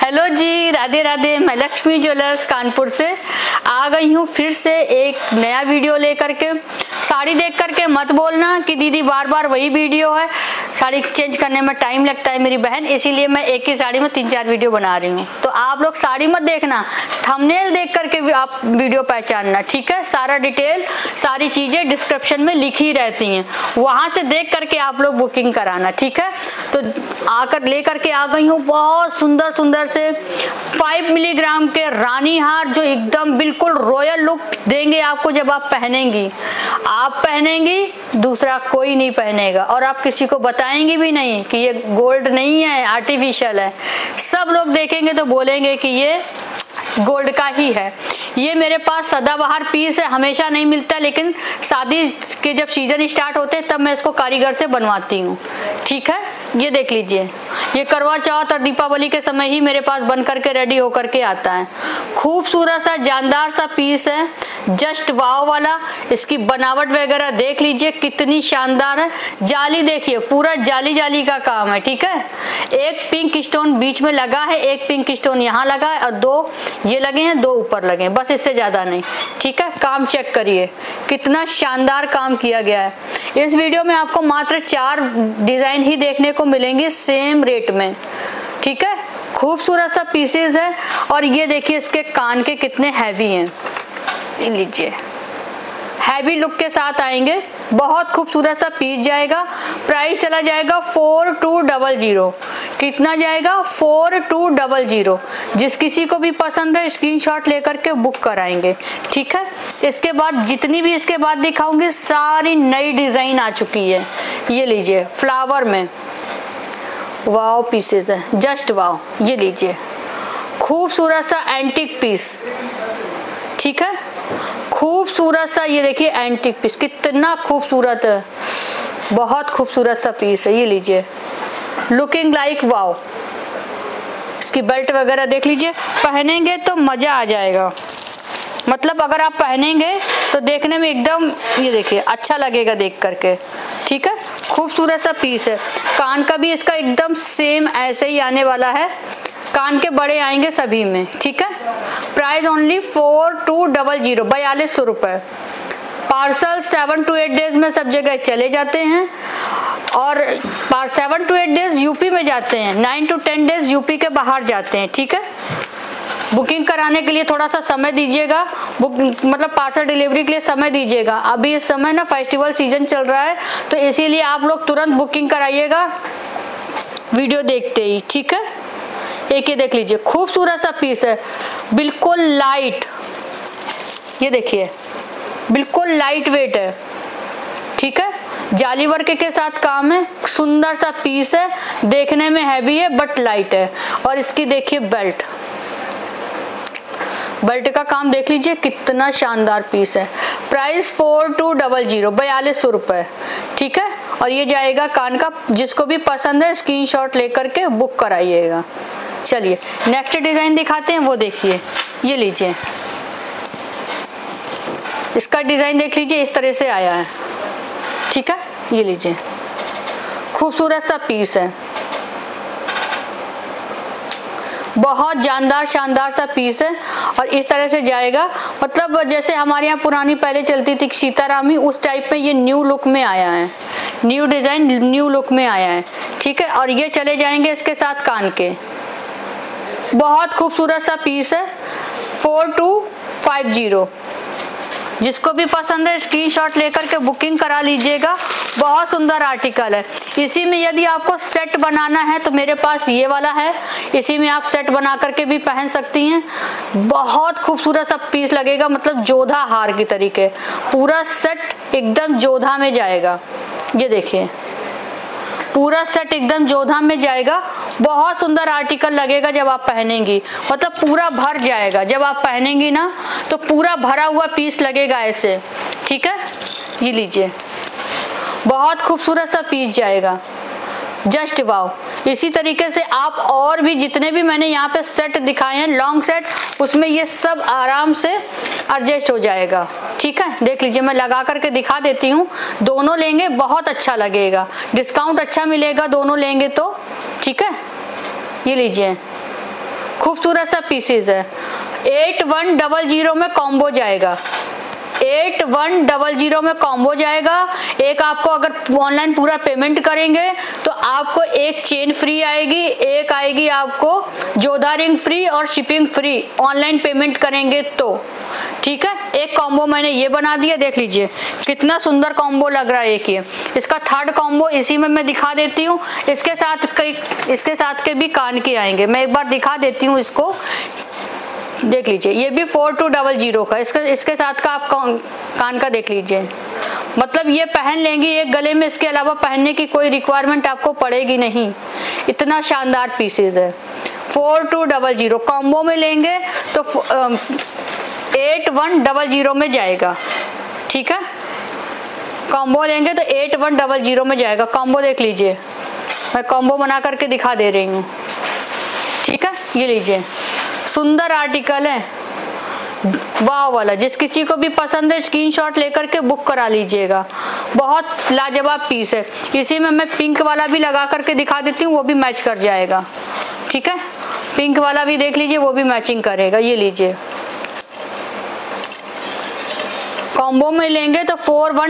Hello जी, राधे राधे। मैं Lakshmi jewellers Kanpur से आ गई हूँ फिर से एक नया वीडियो लेकर के। साड़ी देख करके मत बोलना कि दीदी बार बार वही वीडियो है, साड़ी चेंज करने में टाइम लगता है मेरी बहन, इसीलिए मैं एक ही साड़ी में 3-4 वीडियो बना रही हूँ। तो आप लोग साड़ी मत देखना, थंबनेल देख करके भी आप वीडियो पहचानना, ठीक है। सारा डिटेल, सारी चीजें डिस्क्रिप्शन में लिखी रहती हैं, वहां से देख करके आप लोग बुकिंग कराना, ठीक है। तो आकर लेकर के आ गई हूँ बहुत सुंदर सुंदर से 5 मिलीग्राम के रानी हार, जो एकदम बिल्कुल रॉयल लुक देंगे आपको। जब आप पहनेंगी, आप पहनेंगी, दूसरा कोई नहीं पहनेगा, और आप किसी को बताएंगी भी नहीं कि ये गोल्ड नहीं है, आर्टिफिशियल है। सब लोग देखेंगे तो बोलेंगे कि ये गोल्ड का ही है। ये मेरे पास सदाबहार पीस है, हमेशा नहीं मिलता, लेकिन शादी के जब सीजन स्टार्ट होते हैं तब मैं इसको कारीगर से बनवाती हूँ, ठीक है। ये देख लीजिए, ये करवा चौथ और दीपावली के समय ही मेरे पास बन करके रेडी होकर के आता है। खूबसूरत सा जानदार सा पीस है, जस्ट वाव वाला। इसकी बनावट वगैरह देख लीजिए कितनी शानदार है। जाली देखिए, पूरा जाली जाली का काम है, ठीक है। एक पिंक स्टोन बीच में लगा है, एक पिंक स्टोन यहाँ लगा है, और 2 ये लगे हैं, 2 ऊपर लगे हैं, बस इससे ज्यादा नहीं, ठीक है। काम चेक करिए, कितना शानदार काम किया गया है। इस वीडियो में आपको मात्र 4 डिजाइन ही देखने को मिलेंगे सेम रेट में, ठीक है। खूबसूरत सा पीसेस है, और ये देखिए इसके कान के कितने हैवी हैं, लीजिए हैवी लुक के साथ आएंगे। बहुत खूबसूरत सा पीस जाएगा। प्राइस चला जाएगा 4200। कितना जाएगा? 4200। जिस किसी को भी पसंद है स्क्रीनशॉट लेकर के बुक कराएंगे, ठीक है। इसके बाद जितनी भी इसके बाद दिखाऊंगी सारी नई डिजाइन आ चुकी है। ये लीजिए फ्लावर में वाव पीसेस है, जस्ट वाव। ये लीजिए खूबसूरत सा एंटीक पीस, ठीक है। खूबसूरत सा, ये देखिए एंटीक पीस कितना खूबसूरत है, बहुत खूबसूरत सा पीस है। ये लीजिए लुकिंग लाइक वाव। इसकी बेल्ट वगैरह देख लीजिए, पहनेंगे तो मजा आ जाएगा। मतलब अगर आप पहनेंगे तो देखने में एकदम, ये देखिए अच्छा लगेगा देख करके, ठीक है। खूबसूरत सा पीस है। कान का भी इसका एकदम सेम ऐसे ही आने वाला है, कान के बड़े आएंगे सभी में, ठीक है। प्राइस ओनली 4200, 4200 रुपए। पार्सल 7 to 8 डेज में सब जगह चले जाते हैं, और 7 to 8 डेज यूपी में जाते हैं, 9 to 10 डेज यूपी के बाहर जाते हैं, ठीक है। बुकिंग कराने के लिए थोड़ा सा समय दीजिएगा, मतलब पार्सल डिलीवरी के लिए समय दीजिएगा। अभी इस समय ना फेस्टिवल सीजन चल रहा है, तो इसीलिए आप लोग तुरंत बुकिंग कराइएगा वीडियो देखते ही, ठीक है। एक ये देख लीजिए खूबसूरत सा पीस है, बिल्कुल लाइट। ये देखिए बिल्कुल लाइट वेट है, ठीक है। जाली वर्क के साथ काम है, सुंदर सा पीस है, देखने में हैवी है बट लाइट है। और इसकी देखिए बेल्ट, बेल्ट का काम देख लीजिए कितना शानदार पीस है। प्राइस 4200, 4200 रुपए, ठीक है। और ये जाएगा कान का, जिसको भी पसंद है स्क्रीनशॉट लेकर के बुक कराइएगा। चलिए नेक्स्ट डिजाइन दिखाते हैं, वो देखिए। ये लीजिए इसका डिजाइन देख लीजिए, इस तरह से आया है, ठीक है। ये लीजिए खूबसूरत सा पीस है, बहुत जानदार शानदार सा पीस है, और इस तरह से जाएगा। मतलब जैसे हमारे यहाँ पुरानी पहले चलती थी सीतारामी, उस टाइप में ये न्यू लुक में आया है, न्यू डिजाइन न्यू लुक में आया है, ठीक है। और ये चले जाएंगे इसके साथ कान के। बहुत खूबसूरत सा पीस है, 4250। जिसको भी पसंद है स्क्रीनशॉट लेकर के बुकिंग करा लीजिएगा। बहुत सुंदर आर्टिकल है। इसी में यदि आपको सेट बनाना है तो मेरे पास ये वाला है, इसी में आप सेट बना करके भी पहन सकती हैं। बहुत खूबसूरत सा पीस लगेगा, मतलब जोधा हार की तरीके, पूरा सेट एकदम जोधा में जाएगा। ये देखिए पूरा सेट एकदम जोधा में जाएगा। बहुत सुंदर आर्टिकल लगेगा जब आप पहनेंगी, मतलब पूरा भर जाएगा। जब आप पहनेंगी ना तो पूरा भरा हुआ पीस लगेगा ऐसे, ठीक है। ये लीजिए बहुत खूबसूरत सा पीस जाएगा, जस्ट वाव। इसी तरीके से आप और भी जितने भी मैंने यहाँ पे सेट दिखाए हैं लॉन्ग सेट, उसमें ये सब आराम से एडजस्ट हो जाएगा, ठीक है। देख लीजिए मैं लगा करके दिखा देती हूँ। दोनों लेंगे बहुत अच्छा लगेगा, डिस्काउंट अच्छा मिलेगा दोनों लेंगे तो, ठीक है। ये लीजिए खूबसूरत सा पीसेस है। 8100 में कॉम्बो जाएगा, 8100 में कॉम्बो जाएगा। एक आपको अगर ऑनलाइन पूरा पेमेंट करेंगे तो आपको एक चेन फ्री आएगी, एक आएगी आपको जोधा रिंग फ्री और शिपिंग फ्री ऑनलाइन पेमेंट करेंगे तो, ठीक है। एक कॉम्बो मैंने ये बना दिया, देख लीजिए कितना सुंदर कॉम्बो लग रहा है एक ये। इसका थर्ड कॉम्बो इसी में मैं दिखा देती हूँ। इसके साथ के भी कान के आएंगे, मैं एक बार दिखा देती हूँ इसको, देख लीजिए। ये भी 4200 का, इसके साथ का आप कान का देख लीजिए। मतलब ये पहन लेंगी एक गले में, इसके अलावा पहनने की कोई रिक्वायरमेंट आपको पड़ेगी नहीं। इतना शानदार पीसेस है। 4200 कॉम्बो में लेंगे तो 8100 में जाएगा, ठीक है। कॉम्बो लेंगे तो 8100 में जाएगा। कॉम्बो देख लीजिए, मैं कॉम्बो बना करके दिखा दे रही हूँ, ठीक है। ये लीजिए, सुंदर आर्टिकल है, वाह वाला। जिस किसी को भी पसंद है स्क्रीनशॉट लेकर के बुक करा लीजिएगा। बहुत लाजवाब पीस है। इसी में मैं पिंक वाला भी लगा करके दिखा देती हूँ, वो भी मैच कर जाएगा, ठीक है। पिंक वाला भी देख लीजिए, वो भी मैचिंग करेगा। ये लीजिए, कॉम्बो में लेंगे तो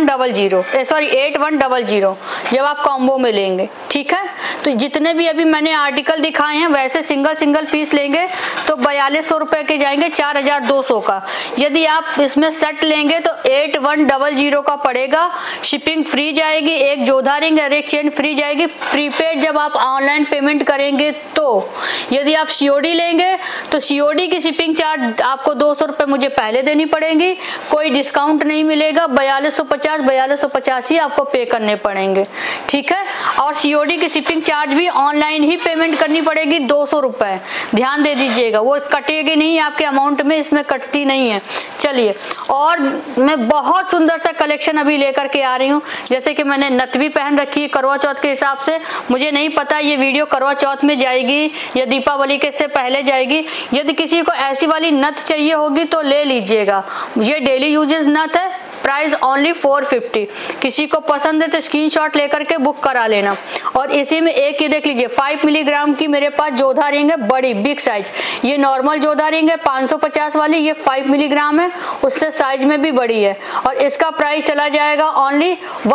8100 जब आप कॉम्बो में लेंगे, ठीक है। तो जितने भी अभी मैंने आर्टिकल दिखाए हैं वैसे सिंगल पीस लेंगे तो 4200 रुपए के जाएंगे, 4200 का। यदि आप इसमें सेट लेंगे तो 8100 का पड़ेगा। शिपिंग फ्री जाएगी, एक जोधा रिंग और एक चेन फ्री जाएगी। प्रीपेड जब आप ऑनलाइन पेमेंट करेंगे तो, यदि आप सीओडी लेंगे तो सीओडी की शिपिंग चार्ज आपको 200 रुपए मुझे पहले देनी पड़ेगी, कोई डिस्काउंट नहीं मिलेगा। 4250 ही आपको पे करने पड़ेंगे, ठीक है। और सीओडी की शिपिंग चार्ज भी ऑनलाइन ही पेमेंट करनी पड़ेगी, 200 रुपए। ध्यान दे दीजिएगा, वो कटेगी नहीं आपके अमाउंट में, इसमें कटती नहीं है। चलिए, और मैं बहुत सुंदर सा कलेक्शन अभी लेकर के आ रही हूँ। जैसे कि मैंने नथ भी पहन रखी है करवा चौथ के हिसाब से। मुझे नहीं पता ये वीडियो करवा चौथ में जाएगी या दीपावली के से पहले जाएगी। यदि किसी को ऐसी वाली नथ चाहिए होगी तो ले लीजिएगा। ये डेली यूजेस नथ है, प्राइस ओनली 450। किसी को पसंद है तो स्क्रीनशॉट लेकर के बुक करा लेना। और इसी में एक ये देख लीजिए, 5 मिलीग्राम की मेरे पास जोधा रिंग है, बड़ी बिग साइज। ये नॉर्मल जोधा रिंग है 550 वाली, ये 5 मिलीग्राम है, उससे साइज में भी बड़ी है। और इसका प्राइस चला जाएगा ओनली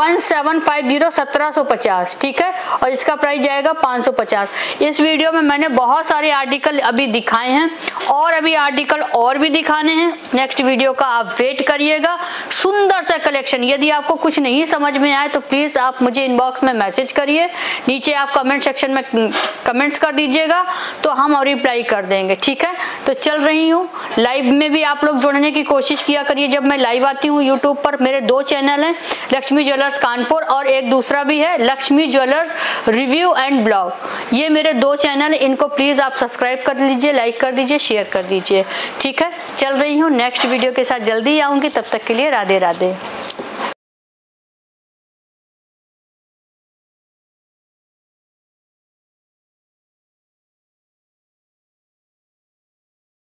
1750, ठीक है। और इसका प्राइस जाएगा 550। इस वीडियो में मैंने बहुत सारे आर्टिकल अभी दिखाए हैं और अभी आर्टिकल और भी दिखाने हैं। नेक्स्ट वीडियो का आप वेट करिएगा। सुंदर सा कलेक्शन। यदि आपको कुछ नहीं समझ में आए तो प्लीज आप मुझे इनबॉक्स में मैसेज करिए, नीचे आप कमेंट सेक्शन में कमेंट्स कर दीजिएगा तो हम और रिप्लाई कर देंगे, ठीक है। तो चल रही हूँ लाइव में भी आप लोग जुड़ने की कोशिश किया करिए। जब मैं लाइव आती हूँ यूट्यूब पर, मेरे 2 चैनल हैं, लक्ष्मी ज्वेलर्स कानपुर और एक दूसरा भी है Lakshmi jewellers review and blog. ये मेरे 2 चैनल है, इनको प्लीज आप सब्सक्राइब कर लीजिए, लाइक कर दीजिए, शेयर कर दीजिए, ठीक है। चल रही हूँ, नेक्स्ट वीडियो के साथ जल्दी आऊंगी। तब तक के लिए राधे राधे।